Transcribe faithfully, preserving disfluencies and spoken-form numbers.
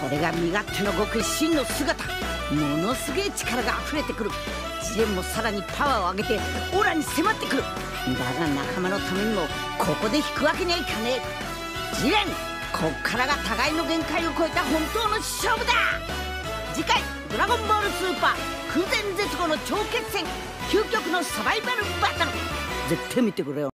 れが身勝手の極意真の姿。ものすげえ力が溢れてくる。ジレンもさらにパワーを上げてオラに迫ってくる。だが仲間のためにもここで引くわけにはいかねえ。ジレン、こっからが互いの限界を超えた本当の勝負だ。次回「ドラゴンボールスーパー空前絶後の超決戦究極のサバイバルバトル」絶対見てくれよ。